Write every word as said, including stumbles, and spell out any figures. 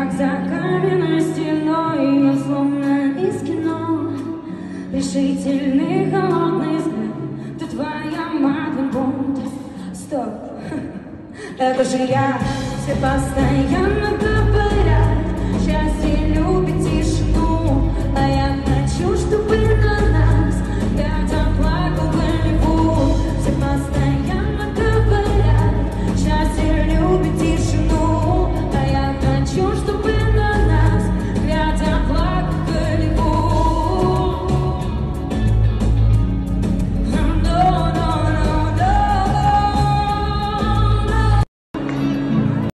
как за каменной стеной, я словно из кино. Решительный холодный взгляд, ты твоя Мадлен Бонд. Стоп, это же я, все постоянно